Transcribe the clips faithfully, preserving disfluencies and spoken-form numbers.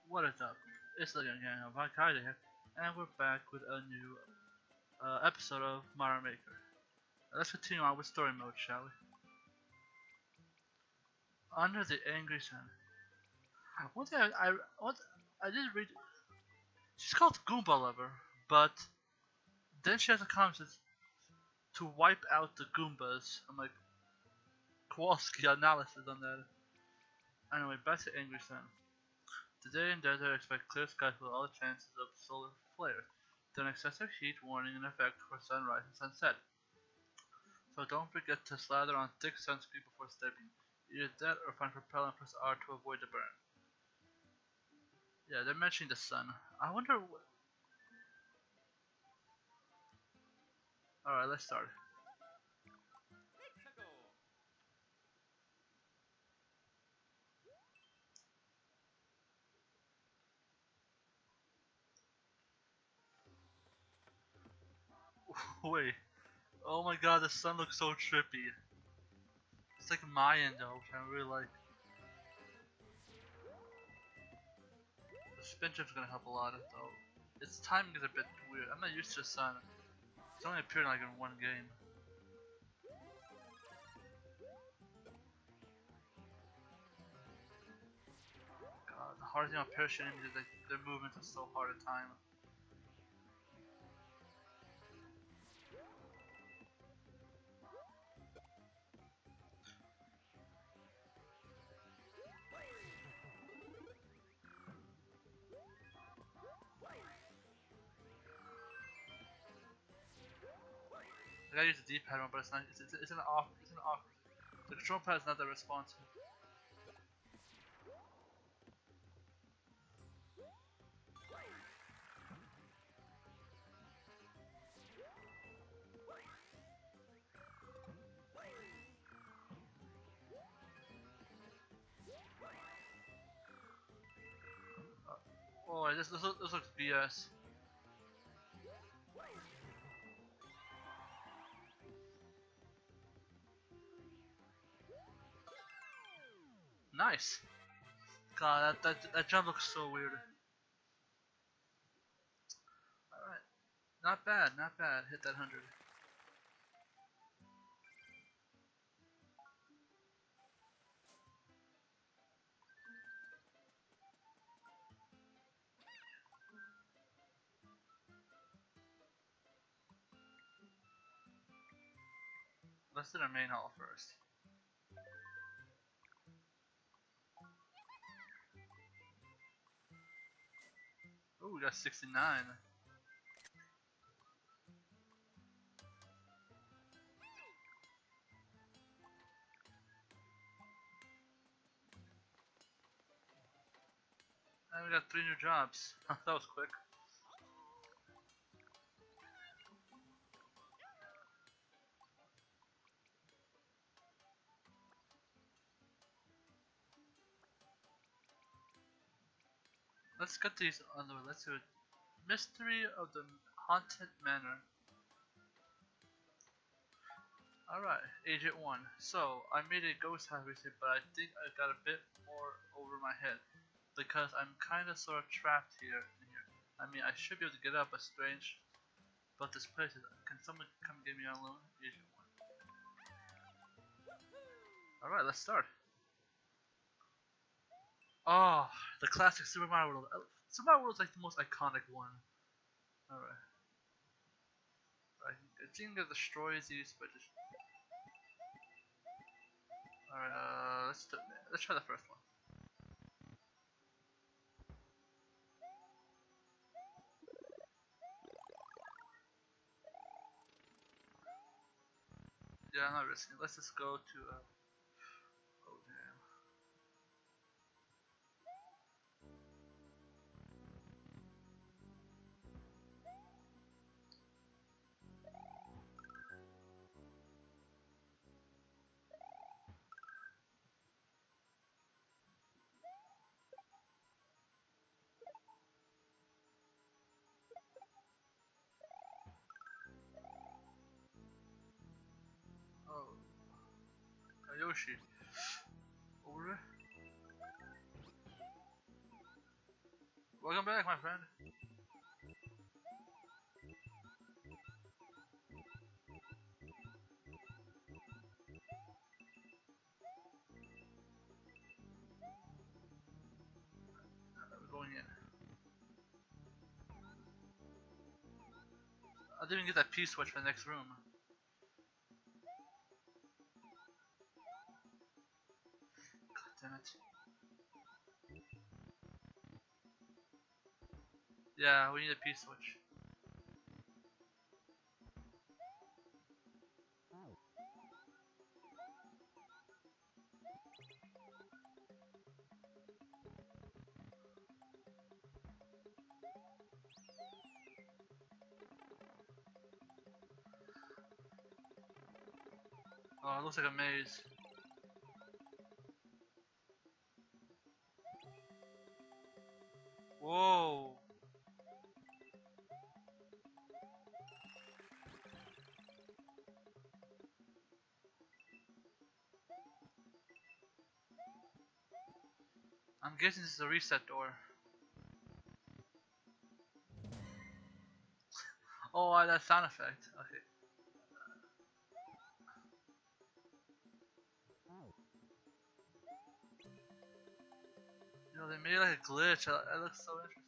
What is up? It's the Young Gang of Al-Qaeda here, and we're back with a new uh, episode of Mario Maker. Let's continue on with story mode, shall we? Under the Angry Sun. One thing I, I, what, I did read, she's called Goomba Lover, but then she has a comment to wipe out the Goombas. I'm like, Kowalski analysis on that. Anyway, back to Angry Sun. Today in desert, expect clear skies with all the chances of solar flares. Then excessive heat warning in effect for sunrise and sunset. So don't forget to slather on thick sunscreen before stepping. Either that or find propellant plus R to avoid the burn. Yeah, they're mentioning the sun. I wonder what... Alright, let's start. Wait. Oh my god, the sun looks so trippy. It's like Mayan though, which I really like. The spin trip's gonna help a lot though. Its timing is a bit weird. I'm not used to the sun. It's only appeared like in one game. God, the hardest thing on parachuting is like their movements are so hard to time. I gotta use the D-pad one, but it's not. It's, it's, it's an off. It's an awkward. The control pad is not that responsive. Uh, oh, this this, this looks B S. Nice. God, that that that jump looks so weird. All right, not bad, not bad. Hit that hundred. Let's do the main hall first. Oh, we got sixty-nine. And we got three new jobs. That was quick. Let's get these on the way. Let's do it. Mystery of the Haunted Manor. Alright, Agent one. So, I made a ghost house recently, but I think I got a bit more over my head. Because I'm kinda sort of trapped here. here. I mean, I should be able to get up, but strange. But this place is. Can someone come get me on loan? Agent one. Alright, let's start. Oh, the classic Super Mario World. Uh, Super Mario World is like the most iconic one. Alright. I think it destroys these, but just. Alright, uh, let's do, let's try the first one. Yeah, I'm not risking it. Let's just go to. Uh, oh damn. Oh, uh, Yoshi. Over there. Welcome back, my friend. We're going in. I didn't even get that P-switch for the next room. God damn it. Yeah, we need a P-switch. Oh, it looks like a maze. Whoa. I'm guessing this is a reset door. Oh, uh, that sound effect. Okay. You know, they made like a glitch. That looks so interesting.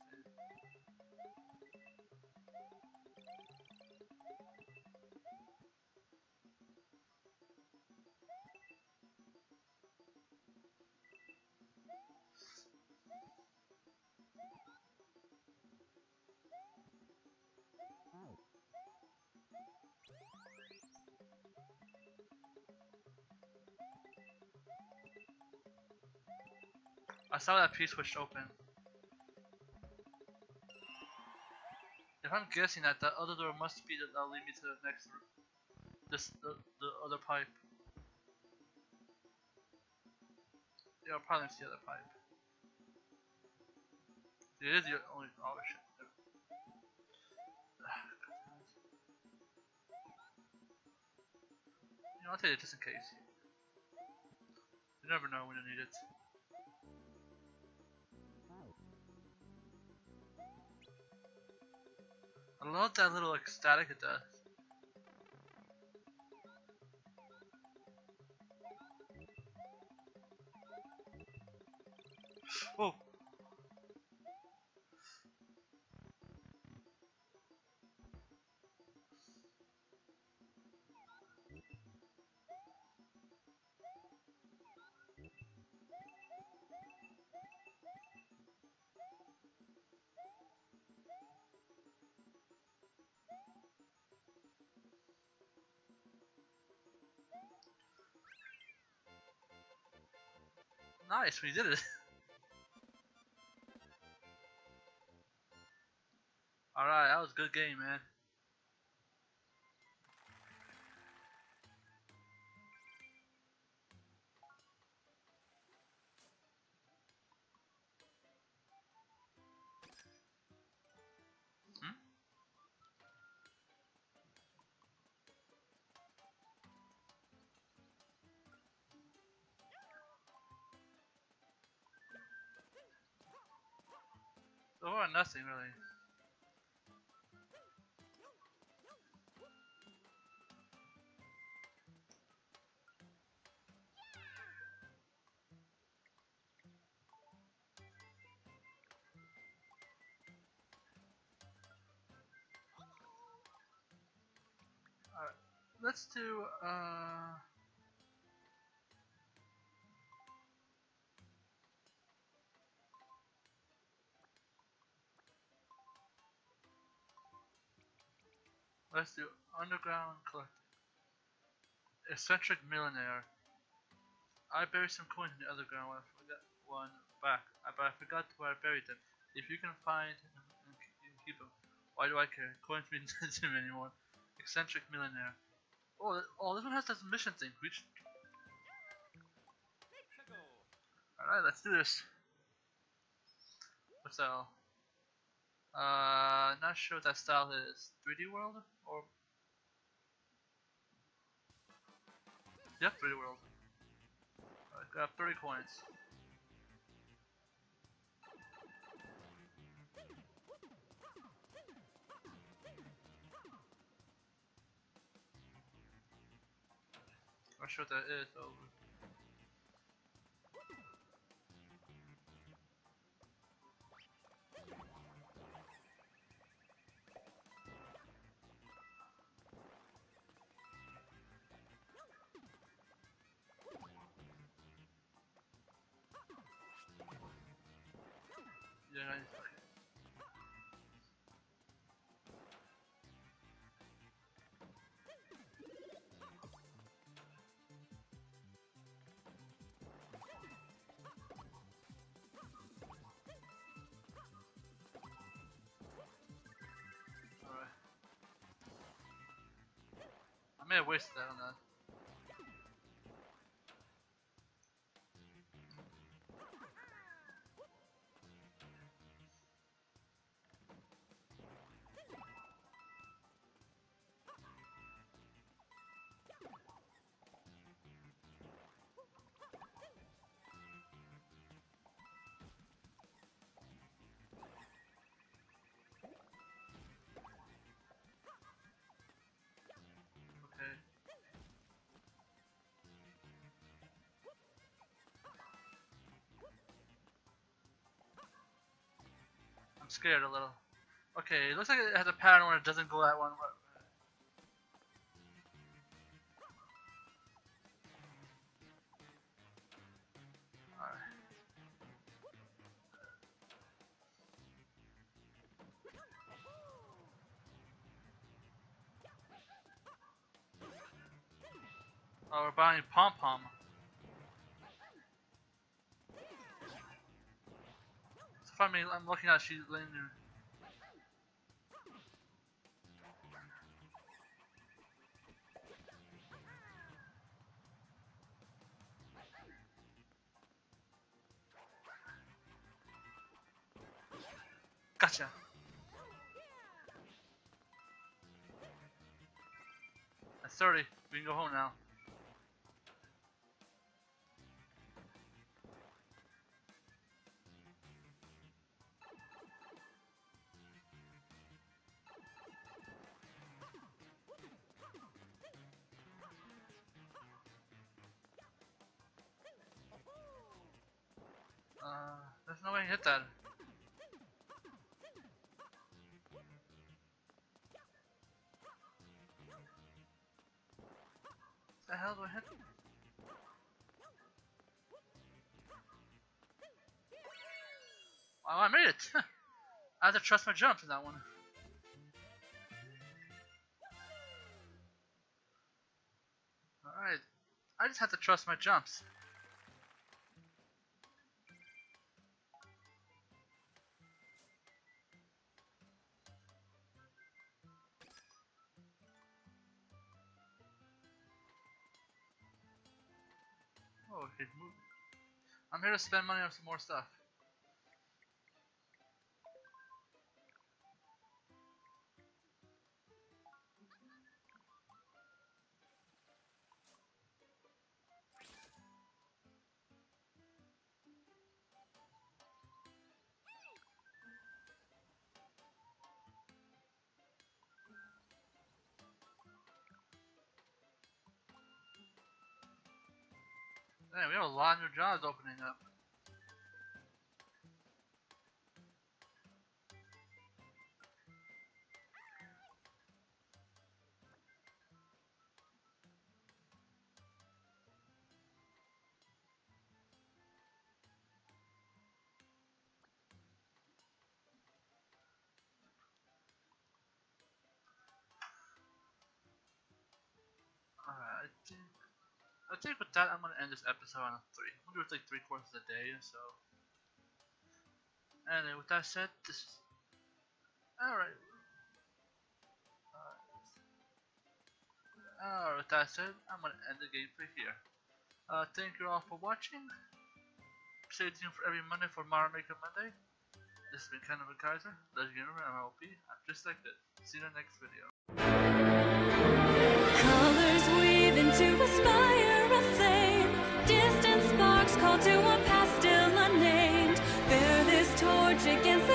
I saw that P-switch open. If I'm guessing that, the other door must be that'll lead me to the next room. This, the, the other pipe. Yeah, I'll probably see the other pipe. It is the only. Oh shit. You know, I'll take it just in case. You never know when you need it. I love that little like static it does. Whoa. Nice, we did it. Alright, that was a good game, man. Hmm? So far, nothing really. Alright, let's do, uh... let's do Underground Collecting. Eccentric Millionaire. I buried some coins in the underground when I forgot one back, but I forgot where I buried them. If you can find them and keep them, why do I care? Coins mean nothing to me anymore. Eccentric Millionaire. Oh, oh, this one has this mission thing. Which... Alright, let's do this. What's that? Uh, not sure what that style is. three D World? Or... Yep, three D World. I got thirty coins. sure what that is though. Yeah, I, alright. I may have wasted that on that. Okay. I'm scared a little. Okay, it looks like it has a pattern where it doesn't go that one. Alright. Oh, we're buying Pom Pom. So if I mean, I'm looking at she's laying there. Gotcha. That's thirty. We can go home now. Uh, there's no way to hit that. The hell do I hit? Oh, I made it! I have to trust my jumps in that one. Alright. I just have to trust my jumps. Oh, okay, move. I'm here to spend money on some more stuff. Hey, we have a lot of new jobs opening up. Alright, I think I think with that I'm gonna end this episode on a three. I'm gonna do it like three quarters of the day, so. And then with that said, this is alright. Alright, with that said, I'm gonna end the gameplay here. Uh, thank you all for watching. Stay tuned for every Monday for Mario Maker Monday. This has been Ken of Kaiser, Legend Gamer, M L P. I'm just like this. See you in the next video. Colors weave into a spire of flame. Distant sparks call to a past still unnamed. Bear this torch against